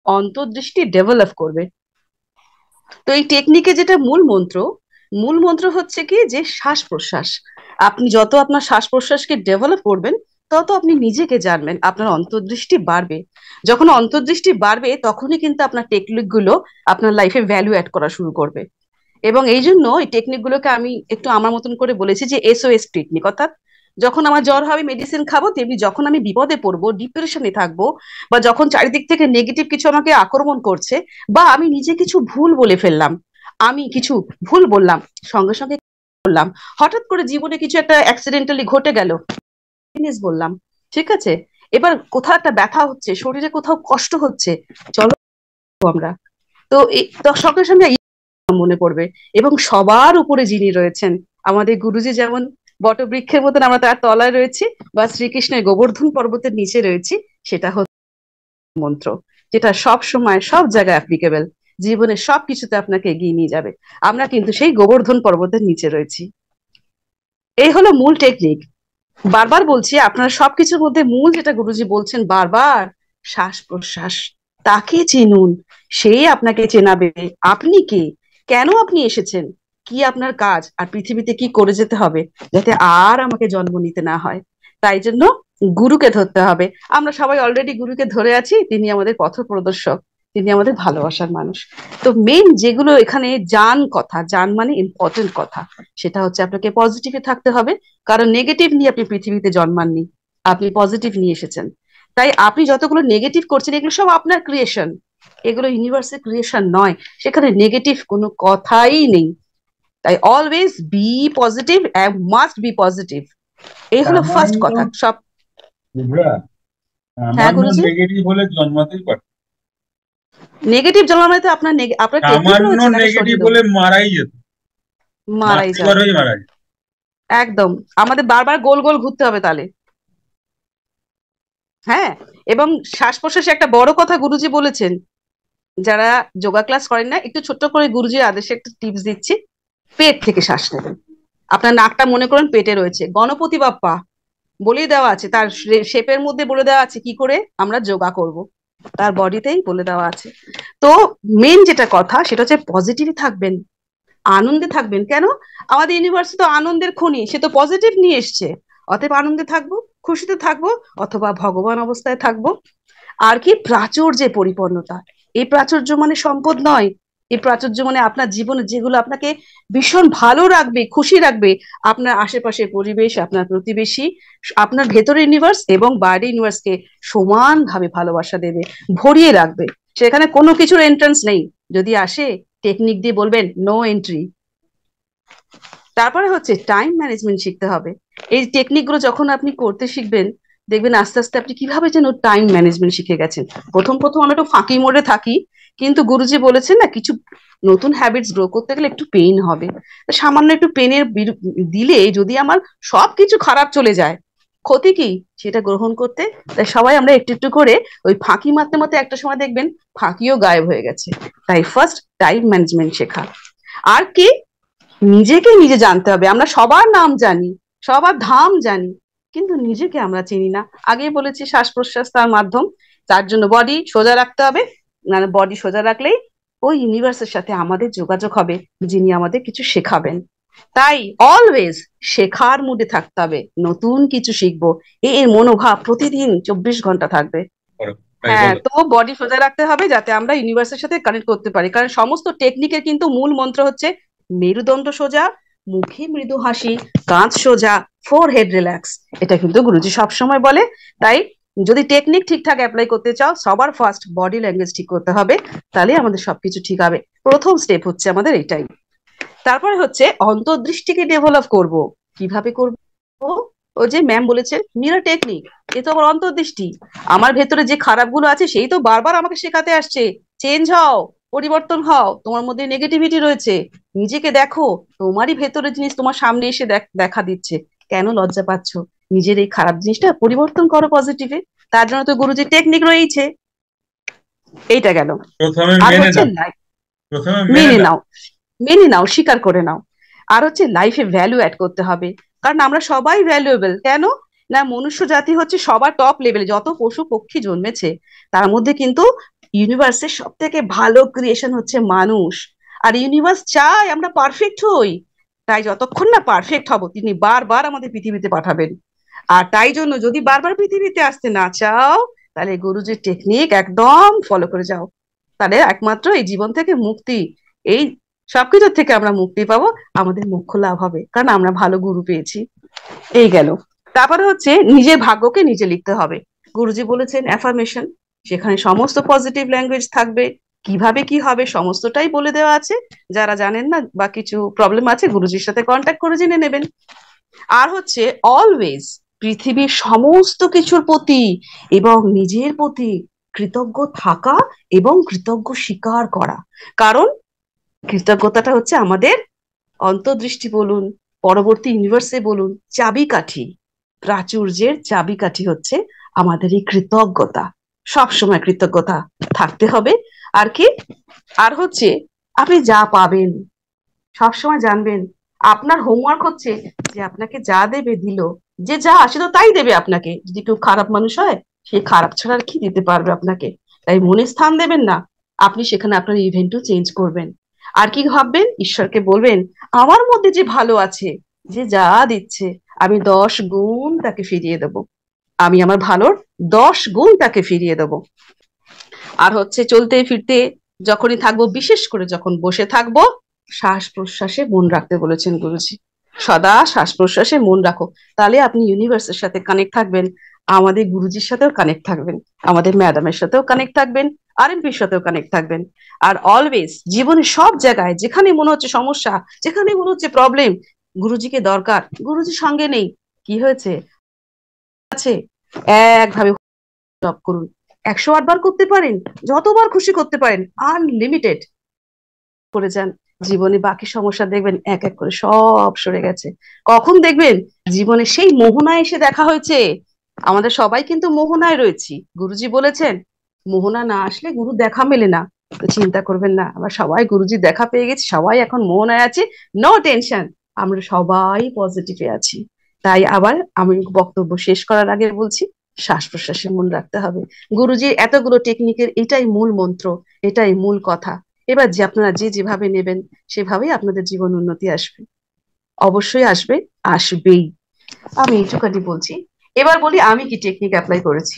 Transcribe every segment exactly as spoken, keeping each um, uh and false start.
অন্তর্দৃষ্টি ডেভেলপ করবে। তো এই টেকনিকে যেটা মূল মন্ত্র, মূল মন্ত্র হচ্ছে কি যে শ্বাস প্রশ্বাস। আপনি যত আপনার শ্বাস প্রশ্বাসকে ডেভেলপ করবেন, তত আপনি নিজেকে জানবেন, আপনার অন্তর্দৃষ্টি বাড়বে। যখন অন্তর্দৃষ্টি বাড়বে তখনই কিন্তু আপনার টেকনিক গুলো আপনার লাইফে ভ্যালু অ্যাড করা শুরু করবে। এবং এই জন্য এই টেকনিক গুলোকে আমি একটু আমার মতন করে বলেছি যে এসওএস টেকনিক। অর্থাৎ যখন আমার জ্বর হবে মেডিসিন খাবো, তেমনি যখন আমি বিপদে পড়বো, ডিপ্রেশনে থাকবো, বা যখন চারিদিক থেকে নেগেটিভ কিছু আমাকে আক্রমণ করছে, বা আমি নিজে কিছু ভুল বলে ফেললাম, আমি কিছু ভুল বললাম, সঙ্গে সঙ্গে বললাম, হঠাৎ করে জীবনে কিছু একটা অ্যাক্সিডেন্টালি ঘটে গেল, জিনিস বললাম, ঠিক আছে, এবার কোথাও একটা ব্যথা হচ্ছে, শরীরে কোথাও কষ্ট হচ্ছে, চলো আমরা, তো এই তো সঙ্গে সঙ্গে মনে পড়বে। এবং সবার উপরে যিনি রয়েছেন, আমাদের গুরুজি যেমন বটবৃক্ষের মতন আমরা তার তলায় রয়েছি, বা শ্রীকৃষ্ণের গোবর্ধন পর্বতের নিচে রয়েছি, সেটা হচ্ছে মন্ত্র, যেটা সব সময় সব জায়গায় অ্যাপ্লিকেবল, জীবনের সবকিছুতে আপনাকে এগিয়ে নিয়ে যাবে। আমরা কিন্তু সেই গোবর্ধন পর্বতের নিচে রয়েছি। এই হলো মূল টেকনিক। বারবার বলছি, আপনারা সবকিছুর মধ্যে মূল যেটা গুরুজি বলছেন বারবার, শ্বাস প্রশ্বাস। তাকে চিনুন, সেই আপনাকে চেনাবে। আপনি কে, কেন আপনি এসেছেন, কি আপনার কাজ, আর পৃথিবীতে কি করে যেতে হবে যাতে আর আমাকে জন্ম নিতে না হয়। তাই জন্য গুরুকে ধরতে হবে। আমরা সবাই অলরেডি গুরুকে ধরে আছি, তিনি আমাদের পথ প্রদর্শক, তিনি আমাদের ভালোবাসার মানুষ। তো মেন যেগুলো এখানে জান কথা, জান মানে ইম্পর্টেন্ট কথা, সেটা হচ্ছে আপনাকে পজিটিভে থাকতে হবে। কারণ নেগেটিভ নিয়ে আপনি পৃথিবীতে জন্মাননি, আপনি পজিটিভ নিয়ে এসেছেন। তাই আপনি যতগুলো নেগেটিভ করছেন, এগুলো সব আপনার ক্রিয়েশন, এগুলো ইউনিভার্সের ক্রিয়েশন নয়, সেখানে নেগেটিভ কোনো কথাই নেই। তাই always be positive, must be positive. এই হলো ফার্স্ট সামান্য কথা সব। বুঝলা, হ্যাঁ সামান্য গুরুজি, নেগেটিভ হলে জন্মাতেই পারে। নেগেটিভ জন্মানো তো আপনার neg- আপনার টেকনিক সামান্য রয়েছে নাকি নেগেটিভ শরীরেও হলে মারাই যেত, মারাই মারতে যাবে। পারেই মারা যেত। একদম, আমাদের বারবার গোল গোল ঘুরতে হবে তাহলে। হ্যাঁ, এবং শ্বাস প্রশ্বাসে একটা বড় কথা গুরুজি বলেছেন, যারা যোগা ক্লাস করেন না, একটু ছোট্ট করে গুরুজির আদেশে একটা টিপস দিচ্ছি। পেট থেকে শ্বাস নেবেন। আপনার নাকটা মনে করেন পেটে রয়েছে, গণপতি বাপ্পা বলেই দেওয়া আছে, তার শেপের মধ্যে বলে দেওয়া আছে কি করে আমরা যোগা করব, তার বডিতেই বলে দেওয়া আছে। তো মেন যেটা কথা সেটা হচ্ছে পজিটিভ থাকবেন, আনন্দে থাকবেন। কেন, আমাদের ইউনিভার্সিটি তো আনন্দের খনি, সে তো পজিটিভ নিয়ে এসছে। অতএব আনন্দে থাকবো, খুশিতে থাকবো, অথবা ভগবান অবস্থায় থাকবো। আর কি প্রাচুর্যে পরিপূর্ণতা, এই প্রাচুর্য মানে সম্পদ নয়, এই প্রাচুর্য মানে আপনার জীবনে যেগুলো আপনাকে ভীষণ ভালো রাখবে, খুশি রাখবে, আপনার আশেপাশের পরিবেশ, আপনার প্রতিবেশী, আপনার ভেতরের ইউনিভার্স এবং বাইরের ইউনিভার্সকে সমানভাবে ভালোবাসা দেবে, ভরিয়ে রাখবে। সেখানে কোনো কিছুর এন্ট্রান্স নেই, যদি আসে টেকনিক দিয়ে বলবেন নো এন্ট্রি। তারপরে হচ্ছে টাইম ম্যানেজমেন্ট শিখতে হবে। এই টেকনিক গুলো যখন আপনি করতে শিখবেন, দেখবেন আস্তে আস্তে আপনি কিভাবে যেন টাইম ম্যানেজমেন্ট শিখে গেছেন। প্রথম প্রথম আমরা একটু ফাঁকি মোড়ে থাকি, কিন্তু গুরুজি বলেছেন না, কিছু নতুন হ্যাবিটস গ্রো করতে গেলে একটু পেইন হবে। তা সামান্য একটু পেনের দিলে যদি আমার সবকিছু খারাপ চলে যায়, ক্ষতি কি সেটা গ্রহণ করতে। তাই সবাই আমরা একটু একটু করে ওই ফাঁকি মারতে মারতে একটা সময় দেখবেন ফাঁকিও গায়েব হয়ে গেছে। তাই ফার্স্ট টাইম ম্যানেজমেন্ট শেখা। আর কি, নিজেকে নিজে জানতে হবে। আমরা সবার নাম জানি, সবার ধাম জানি, কিন্তু নিজেকে আমরা চিনি না। আগেই বলেছি শ্বাস প্রশ্বাস তার মাধ্যম। তার জন্য বডি সোজা রাখতে হবে, মানে বডি সোজা রাখলেই ওই ইউনিভার্সের সাথে আমাদের যোগাযোগ হবে, যিনি আমাদের কিছু শেখাবেন। তাই অলওয়েজ শেখার মুডে থাকতে হবে, নতুন কিছু শিখবো, এই মনোভাব প্রতিদিন চব্বিশ ঘন্টা থাকবে। করো, তাই হ্যাঁ, বলো। তো বডি সোজা রাখতে হবে যাতে আমরা ইউনিভার্সের সাথে কানেক্ট করতে পারি। কারণ সমস্ত টেকনিকের কিন্তু মূল মন্ত্র হচ্ছে মেরুদণ্ড সোজা, মুখে মৃদু হাসি, কাঁধ সোজা, ফোর হেড রিল্যাক্স। এটা কিন্তু গুরুজি সবসময় বলে। তাই যদি টেকনিক ঠিকঠাক অ্যাপ্লাই করতে চাও, সবার ফার্স্ট বডি ল্যাঙ্গুয়েজ ঠিক করতে হবে, তাহলে আমাদের সবকিছু ঠিক হবে। প্রথম স্টেপ হচ্ছে আমাদের এটাই। তারপরে হচ্ছে অন্তর্দৃষ্টিকে ডেভেলপ করব। কিভাবে করব? ও যে ম্যাম বলেছে মিরর টেকনিক, এ তো আমার অন্তর্দৃষ্টি। আমার ভেতরে যে খারাপগুলো আছে সেই তো বারবার আমাকে শেখাতে আসছে, চেঞ্জ হও, পরিবর্তন হও, তোমার মধ্যে নেগেটিভিটি রয়েছে, নিজেকে দেখো, তোমারই ভেতরের জিনিস তোমার সামনে এসে দেখা দিচ্ছে, কেন লজ্জা পাচ্ছ, নিজের এই খারাপ জিনিসটা পরিবর্তন করো পজিটিভে। তার জন্য তো গুরুজির টেকনিক রয়েছে। এইটা গেল। প্রথমে আর মেনে হচ্ছে নাও, লাইফ, প্রথমে মেনে মেনে নাও। নাও, মেনে নাও, স্বীকার করে নাও। আর হচ্ছে লাইফে ভ্যালু অ্যাড করতে হবে। কারণ আমরা সবাই ভ্যালুয়েবল। কেন না, মনুষ্য জাতি হচ্ছে সবার টপ লেভেলে, যত পশু পক্ষী জন্মেছে তার মধ্যে কিন্তু ইউনিভার্সের সব থেকে ভালো ক্রিয়েশন হচ্ছে মানুষ। আর ইউনিভার্স চায় আমরা পারফেক্ট হই। তাই যতক্ষণ না পারফেক্ট হব তিনি বারবার আমাদের পৃথিবীতে পাঠাবেন। আর তাই জন্য যদি বারবার পৃথিবীতে আসতে না চাও, তাহলে গুরুজির টেকনিক একদম ফলো করে যাও। তাহলে একমাত্র এই জীবন থেকে মুক্তি, এই সবকিছুর থেকে আমরা মুক্তি পাবো, আমাদের মোক্ষ লাভ হবে, কারণ আমরা ভালো গুরু পেয়েছি। এই গেল। তারপরে হচ্ছে নিজের ভাগ্যকে নিজে লিখতে হবে। গুরুজি বলেছেন অ্যাফার্মেশন, সেখানে সমস্ত পজিটিভ ল্যাঙ্গুয়েজ থাকবে, কিভাবে কি হবে সমস্তটাই বলে দেওয়া আছে। যারা জানেন না বা কিছু প্রবলেম আছে, গুরুজির সাথে কন্ট্যাক্ট করে জেনে নেবেন। আর হচ্ছে অলওয়েজ পৃথিবীর সমস্ত কিছুর প্রতি এবং নিজের প্রতি কৃতজ্ঞ থাকা এবং কৃতজ্ঞ স্বীকার করা। কারণ কৃতজ্ঞতাটা হচ্ছে আমাদের অন্তর্দৃষ্টি বলুন, পরবর্তী ইউনিভার্সে বলুন, চাবিকাঠি, প্রাচুর্যের চাবিকাঠি হচ্ছে আমাদের এই কৃতজ্ঞতা। সবসময় কৃতজ্ঞতা থাকতে হবে। আর কি, আর হচ্ছে আপনি যা পাবেন সবসময় জানবেন আপনার হোমওয়ার্ক হচ্ছে যে আপনাকে যা দেবে দিল, যে যা আসে তো তাই দেবে আপনাকে। যদি কেউ খারাপ মানুষ হয়, সে খারাপ ছাড়া আর কি দিতে পারবে আপনাকে। তাই মনে স্থান দেবেন না, আপনি সেখানে আপনার ইভেন্টও চেঞ্জ করবেন। আর কি ভাববেন, ঈশ্বরকে বলবেন আমার মধ্যে যে ভালো আছে, যে যা দিচ্ছে আমি দশ গুণ তাকে ফিরিয়ে দেব, আমি আমার ভালোর দশ গুণ তাকে ফিরিয়ে দেব। আর হচ্ছে চলতে ফিরতে যখনই থাকবো, বিশেষ করে যখন বসে থাকবো, শ্বাস প্রশ্বাসে মন রাখতে বলেছেন গুরুজি। সদা শ্বাস প্রশ্বাসে মন রাখো, তাহলে আপনি ইউনিভার্সের সাথে কানেক্ট থাকবেন, আমাদের গুরুজির সাথেও কানেক্ট থাকবেন, আমাদের ম্যাডামের সাথেও কানেক্ট থাকবেন, আর এমপির সাথেও কানেক্ট থাকবেন। আর অলওয়েজ জীবনের সব জায়গায় যেখানে মনে হচ্ছে সমস্যা, যেখানে মনে হচ্ছে প্রবলেম, গুরুজিকে দরকার, গুরুজি সঙ্গে নেই, কি হয়েছে আছে, একভাবে জপ করুন। একশো আট বার করতে পারেন, যতবার খুশি করতে পারেন, আনলিমিটেড করে যান। জীবনে বাকি সমস্যা দেখবেন এক এক করে সব সরে গেছে। কখন দেখবেন জীবনে সেই মোহনায় এসে দেখা হয়েছে। আমাদের সবাই কিন্তু মোহনায় রয়েছি, গুরুজি বলেছেন মোহনা না আসলে গুরু দেখা মেলে না। তো চিন্তা করবেন না, আমরা সবাই গুরুজি দেখা পেয়ে গেছি, সবাই এখন মোহনায় আছি, নো টেনশন, আমরা সবাই পজিটিভে আছি। তাই আবার আমি বক্তব্য শেষ করার আগে বলছি, শ্বাস প্রশ্বাসে মন রাখতে হবে। গুরুজির এতগুলো টেকনিকের এটাই মূল মন্ত্র, এটাই মূল কথা। এবার যে আপনারা যে যেভাবে নেবেন সেভাবেই আপনাদের জীবন উন্নতি আসবে, অবশ্যই আসবে, আসবেই। আমি এইটুকানি বলছি। এবার বলি আমি কি টেকনিক অ্যাপ্লাই করেছি।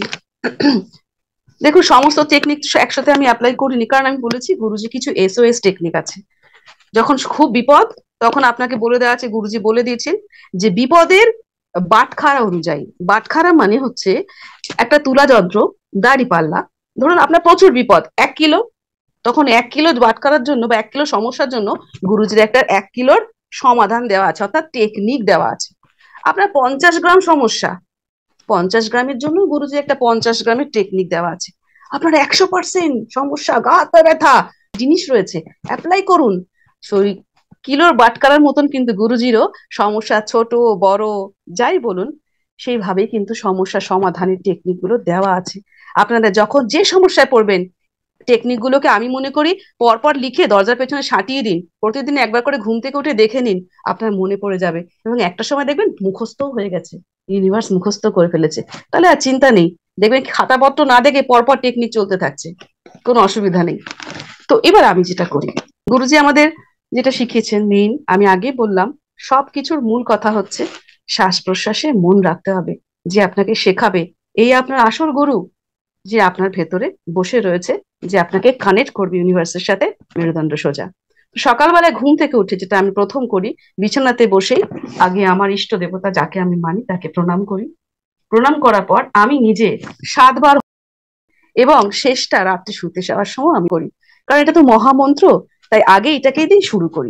দেখুন সমস্ত টেকনিক একসাথে আমি অ্যাপ্লাই করিনি, কারণ আমি বলেছি গুরুজি কিছু এসওএস টেকনিক আছে। যখন খুব বিপদ, তখন আপনাকে বলে দেওয়া আছে, গুরুজি বলে দিয়েছেন যে বিপদের বাটখারা অনুযায়ী। বাটখারা মানে হচ্ছে একটা তুলা যন্ত্র, দাড়ি পাল্লা, ধরুন আপনার প্রচুর বিপদ, এক কিলো, তখন এক কিলো বাটখারার জন্য বা এক কিলো সমস্যার জন্য গুরুজির একটা এক কিলোর সমাধান দেওয়া আছে, অর্থাৎ টেকনিক দেওয়া আছে। আপনার পঞ্চাশ গ্রাম সমস্যা, পঞ্চাশ গ্রামের জন্য গুরুজি একটা পঞ্চাশ গ্রামের টেকনিক দেওয়া আছে। আপনার একশো পার্সেন্ট সমস্যা, গা হাত পা ব্যথা জিনিস রয়েছে, অ্যাপ্লাই করুন। শরীর কিলোর বাটকারার মতন কিন্তু গুরুজিরও সমস্যা, ছোট বড় যাই বলুন, সেইভাবেই কিন্তু সমস্যা সমাধানের টেকনিক গুলো দেওয়া আছে। আপনারা যখন যে সমস্যায় পড়বেন, টেকনিক গুলোকে আমি মনে করি পরপর লিখে দরজার পেছনে সাঁটিয়ে দিন, প্রতিদিন একবার করে ঘুম থেকে উঠে দেখে নিন, আপনার মনে পড়ে যাবে, এবং একটা সময় দেখবেন মুখস্থও হয়ে গেছে, ইউনিভার্স মুখস্থ করে ফেলেছে। তাহলে আর চিন্তা নেই, দেখবেন খাতাপত্র না দেখে পরপর টেকনিক চলতে থাকছে, কোনো অসুবিধা নেই। তো এবার আমি যেটা করি, গুরুজি আমাদের যেটা শিখিয়েছেন মেইন, আমি আগে বললাম সবকিছুর মূল কথা হচ্ছে শ্বাস প্রশ্বাসে মন রাখতে হবে। যে আপনাকে শেখাবে, এই আপনার আসল গুরু, যে আপনার ভেতরে বসে রয়েছে, যে আপনাকে কানেক্ট করবে ইউনিভার্সের সাথে মেরুদণ্ড সোজা। সকালবেলায় ঘুম থেকে উঠে যেটা আমি প্রথম করি, বিছানাতে বসেই আগে আমার ইষ্ট দেবতা যাকে আমি মানি তাকে প্রণাম করি। প্রণাম করার পর আমি নিজে সাতবার, এবং শেষটা রাত্রে শুতে যাওয়ার সময় আমি করি, কারণ এটা তো মহামন্ত্র, তাই আগে এটাকেই দিয়ে শুরু করি।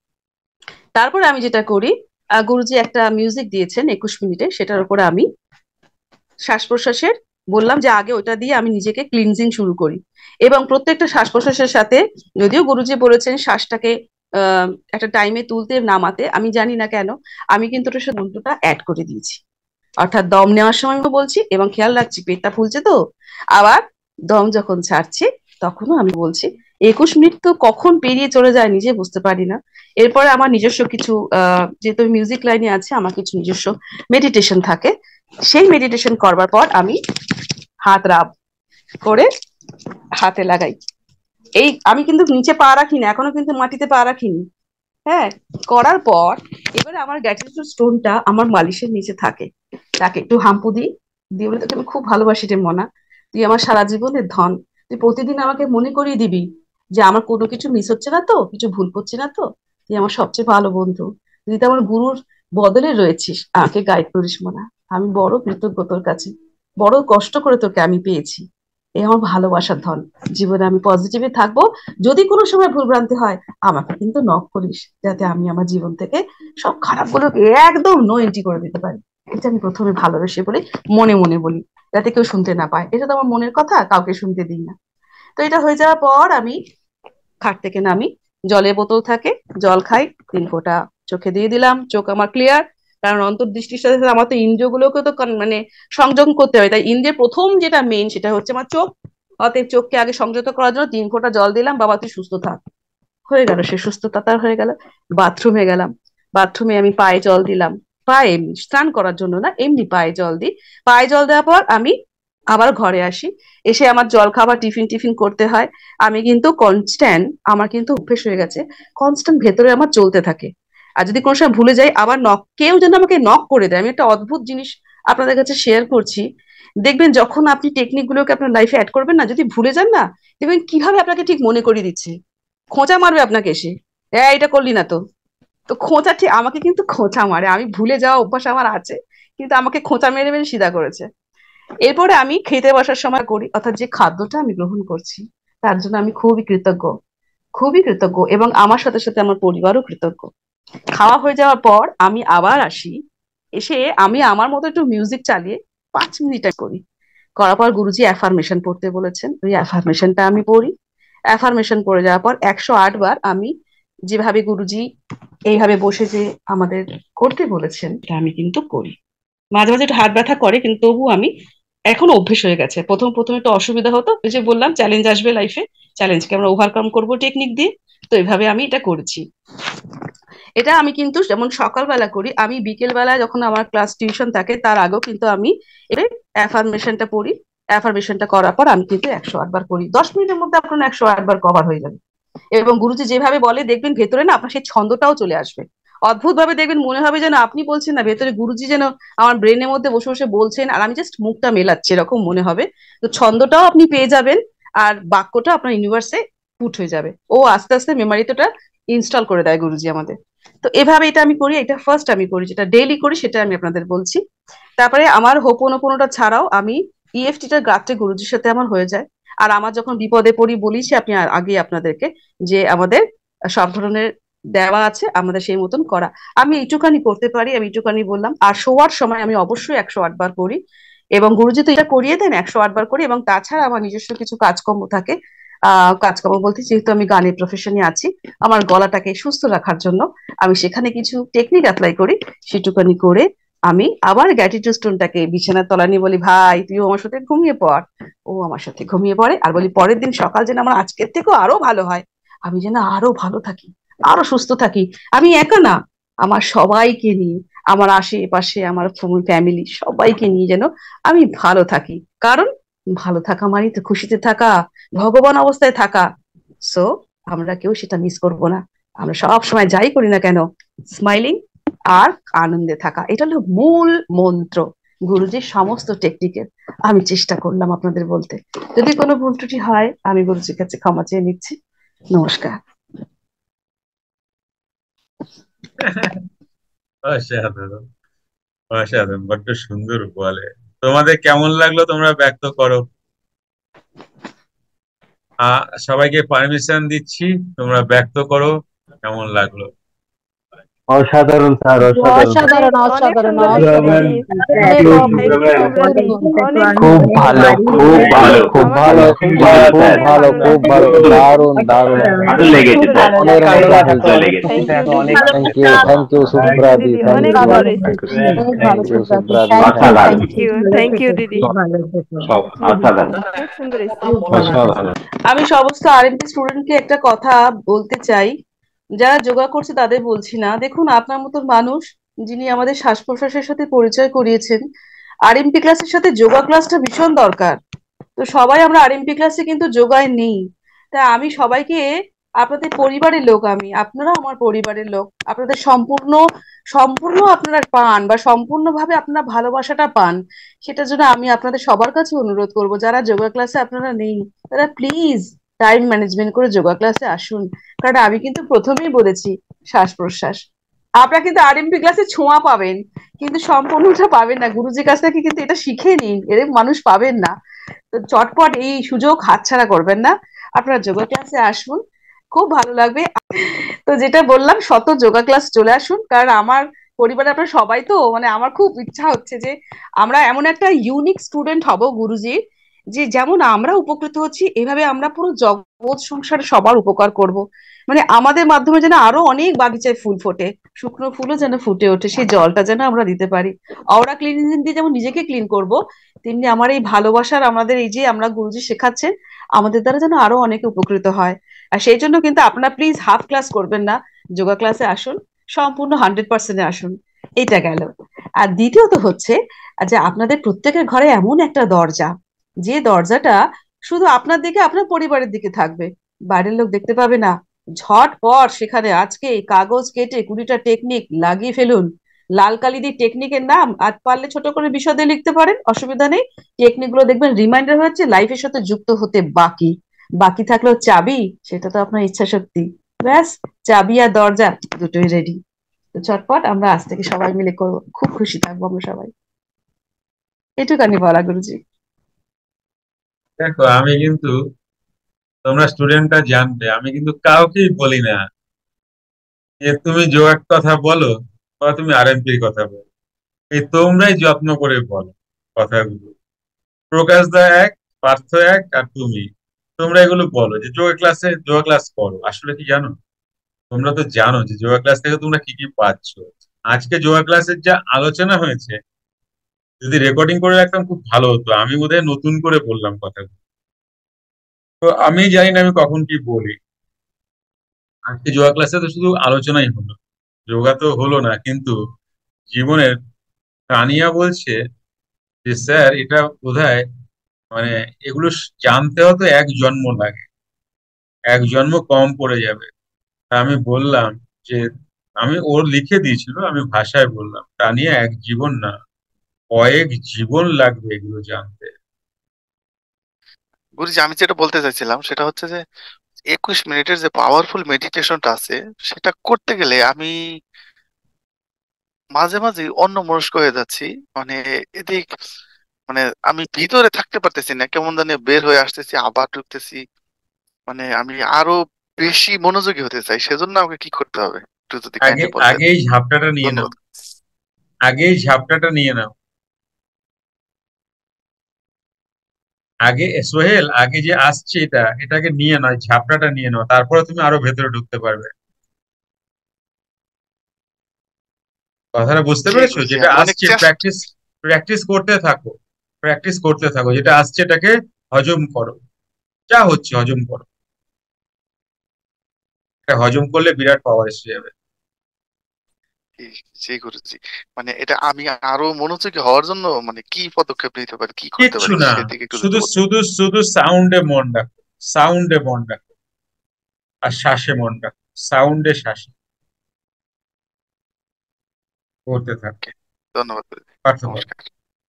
তারপরে আমি যেটা করি, আহ, গুরুজি একটা মিউজিক দিয়েছেন একুশ মিনিটে, সেটার উপরে আমি শ্বাস প্রশ্বাসের বললাম যে আগে ওটা দিয়ে আমি নিজেকে ক্লিনজিং শুরু করি। এবং প্রত্যেকটা শ্বাস প্রশ্বাসের সাথে, যদিও গুরুজি বলেছেন শ্বাসটাকে আহ একটা টাইমে তুলতে নামাতে, আমি জানি না কেন আমি কিন্তু ওটার সাথে মন্ত্রটা অ্যাড করে দিয়েছি। অর্থাৎ দম নেওয়ার সময় বলছি এবং খেয়াল রাখছি পেটটা ফুলছে তো, আবার দম যখন ছাড়ছি তখনও আমি বলছি। একুশ মিনিট তো কখন পেরিয়ে চলে যায় নিজে বুঝতে পারি না। এরপরে আমার নিজস্ব কিছু আহ যেহেতু মিউজিক লাইনে আছে, আমার কিছু নিজস্ব মেডিটেশন থাকে। সেই মেডিটেশন করবার পর আমি হাত রাব করে হাতে লাগাই। এই আমি কিন্তু নিচে পা রাখিনি, এখনো কিন্তু মাটিতে পা রাখিনি। হ্যাঁ, করার পর এবারে আমার গ্র্যাটিটিউড স্টোনটা আমার মালিশের নিচে থাকে, তাকে একটু হাম্পু দিই, দিয়ে বলে তোকে আমি খুব ভালোবাসি রে মনা, তুই আমার সারা জীবনের ধন, তুই প্রতিদিন আমাকে মনে করিয়ে দিবি যে আমার কোনো কিছু মিস হচ্ছে না তো, কিছু ভুল করছি না তো, তুই আমার সবচেয়ে ভালো বন্ধু, তুই তো আমার গুরুর বদলে রয়েছিস, আমাকে গাইড করিস মনা, আমি বড় কৃতজ্ঞ তোর কাছে, বড় কষ্ট করে তোকে আমি পেয়েছি, এই আমার ভালোবাসার ধন, জীবনে আমি পজিটিভে থাকবো, যদি কোনো সময় ভুলভ্রান্তি হয় আমাকে কিন্তু নক করিস, যাতে আমি আমার জীবন থেকে সব খারাপ গুলোকে একদম নো এন্ট্রি করে দিতে পারি। এটা আমি প্রথমে ভালোবেসে বলি, মনে মনে বলি, যাতে কেউ শুনতে না পায়, এটা তো আমার মনের কথা, কাউকে শুনতে দিই না। তো এটা হয়ে যাওয়ার পর আমি খাট থেকে নামি, জলের বোতল থাকে, জল খাই, তিন ফোঁটা চোখে দিয়ে দিলাম, চোখ আমার ক্লিয়ার, কারণ অন্তর্দৃষ্টির সাথে সাথে আমার তো ইন্দ্রিয়গুলোকে তো কন- মানে সংযম করতে হয়, তাই ইন্দ্রিয়ের প্রথম যেটা মেইন সেটা হচ্ছে আমার চোখ, অতএব চোখকে আগে সংযত করার জন্য তিন ফোঁটা জল দিলাম, বাবা তুই সুস্থ থাক, হয়ে গেল, সে সুস্থতা তার হয়ে গেল। বাথরুমে গেলাম, বাথরুমে আমি পায়ে জল দিলাম, পায়ে এমনি স্নান করার জন্য না, এমনি পায়ে জল দিই, পায়ে জল দেওয়ার পর আমি আবার ঘরে আসি, এসে আমার জল খাবার টিফিন টিফিন করতে হয়, আমি কিন্তু কনস্ট্যান্ট, আমার কিন্তু অভ্যেস হয়ে গেছে, কনস্ট্যান্ট ভেতরে আমার চলতে থাকে। আর যদি কোনো সময় ভুলে যাই আবার নক, কেউ যেন আমাকে নক করে দেয়, আমি একটা অদ্ভুত জিনিস আপনাদের কাছে শেয়ার করছি, দেখবেন যখন আপনি টেকনিক গুলোকে আপনার লাইফে অ্যাড করবেন না, যদি ভুলে যান না, দেখবেন কিভাবে আপনাকে ঠিক মনে করিয়ে দিচ্ছে, খোঁচা মারবে আপনাকে এসে, হ্যাঁ এটা করলি না তো, তো খোঁচা ঠিক আমাকে কিন্তু খোঁচা মারে, আমি ভুলে যাওয়া অভ্যাস আমার আছে, কিন্তু আমাকে খোঁচা মেরে মেরে সিধা করেছে। এরপরে আমি খেতে বসার সময় করি, অর্থাৎ যে খাদ্যটা আমি গ্রহণ করছি তার জন্য আমি খুবই কৃতজ্ঞ, খুবই কৃতজ্ঞ, এবং আমার সাথে সাথে আমার পরিবারও কৃতজ্ঞ। খাওয়া হয়ে যাওয়ার পর আমি আবার আসি, এসে আমি আমার মতো একটু মিউজিক চালিয়ে পাঁচ মিনিট করি, করার পর গুরুজি অ্যাফার্মেশন পড়তে বলেছেন, ওই অ্যাফার্মেশনটা আমি পড়ি, অ্যাফার্মেশন পড়ে যাওয়ার পর একশো আট বার আমি যেভাবে গুরুজি এইভাবে বসে যে আমাদের করতে বলেছেন তা আমি কিন্তু করি। মাঝে মাঝে একটু হাত ব্যথা করে, কিন্তু তবু আমি এখন অভ্যেস হয়ে গেছে, প্রথম প্রথম একটু অসুবিধা হতো, ওই যে বললাম চ্যালেঞ্জ আসবে লাইফে, চ্যালেঞ্জকে আমরা ওভারকাম করবো টেকনিক দিয়ে, তো এইভাবে আমি এটা করেছি। এটা আমি কিন্তু যেমন সকালবেলা করি, আমি বিকেল বেলা যখন আমার ক্লাস টিউশন থাকে তার আগেও কিন্তু আমি অ্যাফার্মেশনটা পড়ি, অ্যাফার্মেশনটা করার পর আমি কিন্তু একশো আট বার করি, দশ মিনিটের মধ্যে আপনার একশো আট বার কভার হয়ে যাবে। এবং গুরুজি যেভাবে বলে দেখবেন ভেতরে না আপনার সেই ছন্দটাও চলে আসবে, অদ্ভুত ভাবে দেখবেন মনে হবে যেন আপনি বলছেন না, ভেতরে গুরুজি যেন আমার ব্রেনের মধ্যে বসে বসে বলছেন আর আমি জাস্ট মুখটা মেলাচ্ছি, এরকম মনে হবে। তো ছন্দটাও আপনি পেয়ে যাবেন, আর বাক্যটা আপনার ইউনিভার্সে পুট হয়ে যাবে, ও আস্তে আস্তে মেমারিতে ইনস্টল করে দেয় গুরুজি আমাদের। তো এভাবে এটা আমি করি, এটা ফার্স্ট আমি করি, যেটা ডেইলি করি সেটা আমি আপনাদের বলছি। তারপরে আমার হোপোনোপোনোটা ছাড়াও আমি ইএফটিটা গাত্রে গুরুজির সাথে আমার হয়ে যায়। আর আমার যখন বিপদে পড়ি বলিছি আপনি আগে আপনাদেরকে, যে আমাদের সব ধরনের দেওয়া আছে, আমাদের সেই মতন করা, আমি এইটুখানি করতে পারি, আমি এইটুখানি বললাম। আর শোয়ার সময় আমি অবশ্যই একশো আট বার করি, এবং গুরুজি তো এটা করিয়ে দেন, একশো আট বার করি, এবং তাছাড়া আমার নিজস্ব কিছু কাজকর্ম থাকে, আহ কাজকর্ম বলতে যেহেতু আমি গানের প্রফেশনে আছি, আমার গলাটাকে সুস্থ রাখার জন্য আমি সেখানে কিছু টেকনিক অ্যাপ্লাই করি, সেটুকানি করে আমি আবার গ্র্যাটিটিউড স্টোনটাকে বিছানার তলা নিয়ে বলি, ভাই তুইও আমার সাথে ঘুমিয়ে পড়, ও আমার সাথে ঘুমিয়ে পড়ে, আর বলি পরের দিন সকাল যেন আমার আজকের থেকেও আরো ভালো হয়, আমি যেন আরো ভালো থাকি, আরো সুস্থ থাকি, আমি একা না, আমার সবাইকে নিয়ে, আমার আশেপাশে আমার ফ্যামিলি সবাইকে নিয়ে যেন আমি ভালো থাকি, কারণ ভালো থাকা মানে তো খুশিতে থাকা, ভগবান অবস্থায় থাকা। সো আমরা কেউ সেটা মিস করব না, আমরা সব সময় যাই করি না কেন স্মাইলিং আর আনন্দে থাকা, এটা হলো মূল মন্ত্র গুরুজির সমস্ত টেকনিকের। আমি চেষ্টা করলাম আপনাদের বলতে, যদি কোনো ভুল ত্রুটি হয় আমি গুরুজির কাছে ক্ষমা চেয়ে নিচ্ছি। নমস্কার। অসাধারণ, অসাধারণ, বড্ড সুন্দর বলে। তোমাদের কেমন লাগলো তোমরা ব্যক্ত করো। আহ সবাইকে পারমিশন দিচ্ছি, তোমরা ব্যক্ত করো কেমন লাগলো। অসাধারণ স্যার, অসাধারণ। অসাধারণ অনেক অসাধারণ সুন্দর অসাধারণ দিদি, থ্যাংক ইউ থ্যাংক ইউ সুব্রতি, অনেক খুব ভালো, খুব ভালো, খুব ভালো, খুব ভালো, খুব ভালো, খুব ভালো, দারুণ দারুণ, ভালো লেগেছে স্যার, মনের মতো ভালো লেগেছে। থ্যাংক ইউ, থ্যাংক ইউ সুপ্রাদি, থ্যাংক অনেক ইউ, ভালো থ্যাংক ইউ সুপ্রাদি, অসাধারণ, থ্যাংক ইউ, থ্যাংক ইউ দিদি, সব অসাধারণ, অনেক সুন্দর অসাধারণ। আমি সমস্ত আরএমপি স্টুডেন্টকে একটা কথা বলতে চাই, যারা যোগা করছে তাদের বলছি না, দেখুন আপনার মতন মানুষ যিনি আমাদের শ্বাস প্রশ্বাসের সাথে পরিচয় করিয়েছেন, আরএমপি ক্লাসের সাথে যোগা ক্লাসটা ভীষণ দরকার। তো সবাই আমরা আরএমপি ক্লাসে কিন্তু যোগায় নেই। তা আমি সবাইকে, আপনাদের পরিবারের লোক, আমি আপনারা আমার পরিবারের লোক, আপনাদের সম্পূর্ণ সম্পূর্ণ আপনারা পান বা সম্পূর্ণভাবে আপনারা ভালোবাসাটা পান, সেটার জন্য আমি আপনাদের সবার কাছে অনুরোধ করব, যারা যোগা ক্লাসে আপনারা নেই তারা প্লিজ টাইম ম্যানেজমেন্ট করে যোগা ক্লাসে আসুন। কারণ আমি কিন্তু প্রথমেই বলেছি, শ্বাস প্রশ্বাস আপনারা কিন্তু আরএমপি ক্লাসে ছোঁয়া পাবেন, কিন্তু সম্পূর্ণটা পাবেন না। গুরুজির কাছ থেকে কিন্তু এটা শিখে নিন, এরকম মানুষ পাবেন না। তো চটপট এই সুযোগ হাতছাড়া করবেন না, আপনারা যোগা ক্লাসে আসুন, খুব ভালো লাগবে। তো যেটা বললাম, শত যোগা ক্লাস চলে আসুন, কারণ আমার পরিবারে আপনারা সবাই, তো মানে আমার খুব ইচ্ছা হচ্ছে যে আমরা এমন একটা ইউনিক স্টুডেন্ট হব গুরুজি, যে যেমন আমরা উপকৃত হচ্ছি এভাবে আমরা পুরো জগৎ সংসারে সবার উপকার করব। মানে আমাদের মাধ্যমে যেন আরো অনেক বাগিচায় ফুল ফোটে, শুকনো ফুলও যেন ফুটে ওঠে, সেই জলটা যেন আমরা দিতে পারি। অরা ক্লিনিং দিয়ে যেমন নিজেকে ক্লিন করব, তেমনি আমার এই ভালোবাসার, আমাদের এই যে আমরা গুরুজি শেখাচ্ছেন, আমাদের দ্বারা যেন আরো অনেকে উপকৃত হয়। আর সেই জন্য কিন্তু আপনারা প্লিজ হাফ ক্লাস করবেন না, যোগা ক্লাসে আসুন, সম্পূর্ণ হান্ড্রেড পার্সেন্টে আসুন। এটা গেল। আর দ্বিতীয়ত হচ্ছে যে আপনাদের প্রত্যেকের ঘরে এমন একটা দরজা, যে দরজাটা শুধু আপনার দিকে, আপনার পরিবারের দিকে থাকবে, বাইরের লোক দেখতে পাবে না। ঝটপট সেখানে আজকে কাগজ কেটে কুড়িটা টেকনিক লাগিয়ে ফেলুন। লাল কালি দিয়ে টেকনিকের নাম আর পারলে ছোট করে বিশদে লিখতে পারেন, অসুবিধা নেই। টেকনিক গুলো দেখবেন রিমাইন্ডার হচ্ছে লাইফের সাথে যুক্ত হতে। বাকি বাকি থাকলো চাবি, সেটা তো আপনার ইচ্ছা শক্তি। ব্যাস, চাবি আর দরজা দুটোই রেডি। তো চটপট আমরা আজ থেকে সবাই মিলে করবো, খুব খুশি থাকবো আমরা সবাই। এটুকানি বলা গুরুজি। দেখো, আমি কিন্তু, তোমরা স্টুডেন্টরা জানবে, আমি কিন্তু কাউকেই বলি না যে তুমি যোগার কথা বলো বা তুমি আরএমপির কথা বলো। এই তোমরাই যত্ন করে বলো কথাগুলো। প্রকাশ দা এক, পার্থ এক, আর তুমি, তোমরা এগুলো বলো যে যোগা ক্লাসে যোগা ক্লাস করো। আসলে কি জানো, তোমরা তো জানো যে যোগা ক্লাস থেকে তোমরা কি কি পাচ্ছ। আজকে যোগা ক্লাসের যা আলোচনা হয়েছে, যদি রেকর্ডিং করে রাখতাম খুব ভালো হতো। আমি বোধহয় নতুন করে বললাম কথাগুলো। তো আমি জানি না আমি কখন কি বলি। আজকে যোগা ক্লাসে তো শুধু আলোচনাই হলো, যোগা তো হলো না, কিন্তু জীবনের, তানিয়া বলছে যে স্যার এটা বোধহয়, মানে এগুলো জানতে হতো এক জন্ম লাগে, এক জন্ম কম পড়ে যাবে। তা আমি বললাম যে, আমি ওর লিখে দিয়েছিল, আমি ভাষায় বললাম, তানিয়া এক জীবন না, কয়েক জীবন লাগবে এগুলো জানতে। গুরুজি, আমি যেটা বলতে চাইছিলাম সেটা হচ্ছে যে একুশ মিনিটের যে পাওয়ারফুল মেডিটেশনটা আছে, সেটা করতে গেলে আমি মাঝে মাঝে অন্যমনস্ক হয়ে যাচ্ছি। মানে এদিক, মানে আমি ভিতরে থাকতে পারতেছি না, কেমন জানি বের হয়ে আসতেছি, আবার ঢুকতেছি। মানে আমি আরো বেশি মনোযোগী হতে চাই, সেজন্য আমাকে কি করতে হবে একটু যদি আগে কাইন্ডলি বলতেন। আগে এই ঝাপটাটা নিয়ে নাও, ধন্যবাদ। আগে এই ঝাপটাটা নিয়ে নাও। আগে সোহেল, আগে যে আসছে এটা, এটাকে নিয়ে নাও, ঝাপটাটা নিয়ে নাও, তারপরে তুমি আরো ভেতরে ঢুকতে পারবে। কথাটা বুঝতে জি পেরেছো? গুরুজি, যেটা আমি অনেক আসছে চেষ্টা। প্র্যাকটিস, প্র্যাকটিস করতে থাকো, প্র্যাকটিস করতে থাকো। যেটা আসছে এটাকে হজম করো, যা হচ্ছে হজম করো। এটা হজম করলে বিরাট পাওয়ার এসে যাবে। জি জি গুরুজি, মানে এটা আমি আরো মনোযোগী হওয়ার জন্য মানে কি পদক্ষেপ নিতে পারি, কি করতে কিচ্ছু পারি, না, সেদিকে একটু যদি শুধু বলতেন। শুধু শুধু সাউন্ডে মন রাখো, সাউন্ডে মন রাখো, আর শ্বাসে মন রাখো, সাউন্ডে শ্বাসে করতে থাকো। Okay, ধন্যবাদ গুরুজি। পার্থ বল। নমস্কার।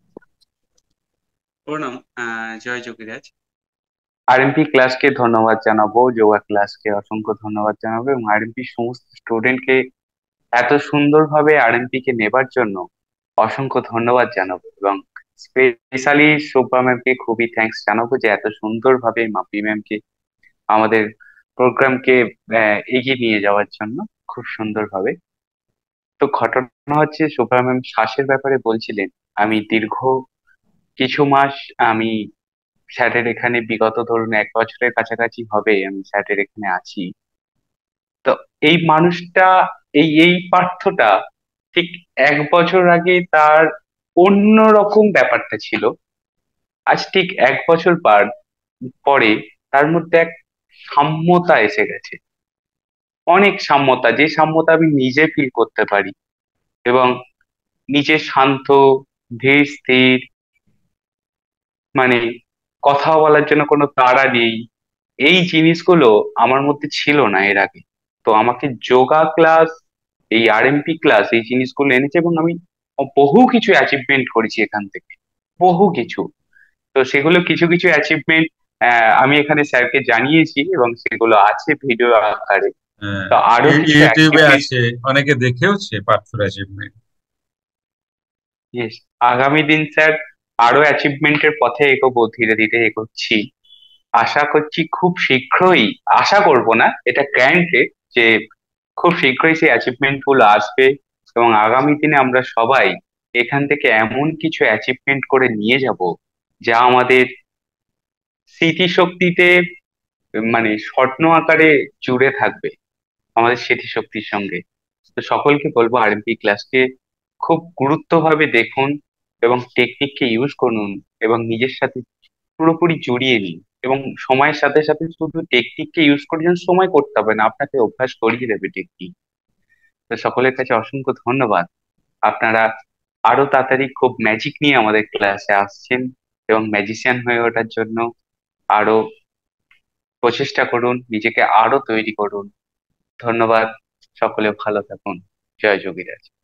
প্রণাম। আহ, জয় যোগীরাজ। আরএমপি ক্লাসকে ধন্যবাদ জানাবো, যোগা ক্লাসকে অসংখ্য ধন্যবাদ জানাবো, এবং আরএমপি সমস্ত স্টুডেন্টকে এত সুন্দরভাবে আরএমপি কে নেবার জন্য অসংখ্য ধন্যবাদ জানাবো, এবং স্পেশালি শোভা ম্যামকে খুবই থ্যাঙ্কস জানাবো যে এত সুন্দরভাবে মাপি ম্যামকে আমাদের প্রোগ্রামকে এগিয়ে নিয়ে যাওয়ার জন্য, খুব সুন্দরভাবে। তো ঘটনা হচ্ছে, শোভা ম্যাম শ্বাসের ব্যাপারে বলছিলেন। আমি দীর্ঘ কিছু মাস আমি স্যারের এখানে, বিগত ধরুন এক বছরের কাছাকাছি হবে আমি স্যারের এখানে আছি। তো এই মানুষটা, এই এই পার্থটা ঠিক এক বছর আগে তার অন্য রকম ব্যাপারটা ছিল। আজ ঠিক এক বছর পার পরে তার মধ্যে এক সাম্যতা এসে গেছে, অনেক সাম্যতা, যে সাম্যতা আমি নিজে ফিল করতে পারি, এবং নিজে শান্ত, ধীর স্থির, মানে কথা বলার জন্য কোনো তাড়া নেই, এই জিনিসগুলো আমার মধ্যে ছিল না এর আগে। তো আমাকে যোগা ক্লাস, এই আরএমপি ক্লাস এই জিনিসগুলো এনেছে, এবং আমি বহু কিছু অ্যাচিভমেন্ট করেছি এখান থেকে, বহু কিছু। তো সেগুলো কিছু কিছু অ্যাচিভমেন্ট আমি এখানে স্যারকে জানিয়েছি, এবং সেগুলো আছে ভিডিও আকারে। হ্যাঁ, তো আরো ইউ- কিছু ইউটিউবে অ্যাচিভমেন্ট, আছে, অনেকে দেখেওছে পার্থর অ্যাচিভমেন্ট। ইয়েস, আগামী দিন স্যার আরো অ্যাচিভমেন্টের পথে এগোবো, ধীরে ধীরে এগোচ্ছি। আশা করছি খুব শীঘ্রই, আশা করব না, এটা গ্যারান্টেড যে খুব শীঘ্রই সেই অ্যাচিভমেন্ট গুলো আসবে, এবং আগামী দিনে আমরা সবাই এখান থেকে এমন কিছু অ্যাচিভমেন্ট করে নিয়ে যাব, যা আমাদের স্মৃতিশক্তিতে, মানে স্বপ্ন আকারে জুড়ে থাকবে আমাদের স্মৃতিশক্তির সঙ্গে। তো সকলকে বলবো আরএমপি ক্লাসকে খুব গুরুত্বভাবে দেখুন, এবং টেকনিককে ইউজ করুন, এবং নিজের সাথে পুরোপুরি জড়িয়ে নিন। এবং সময়ের সাথে সাথে শুধু টেকনিককে ইউজ করে যেন সময় করতে হবে না, আপনাকে অভ্যাস করিয়ে দেবে টেকনিক। তো সকলের কাছে অসংখ্য ধন্যবাদ। আপনারা আরো তাড়াতাড়ি খুব ম্যাজিক নিয়ে আমাদের ক্লাসে আসছেন, এবং ম্যাজিশিয়ান হয়ে ওঠার জন্য আরো প্রচেষ্টা করুন, নিজেকে আরো তৈরি করুন। ধন্যবাদ, সকলে ভালো থাকুন। জয় যোগীরাজ।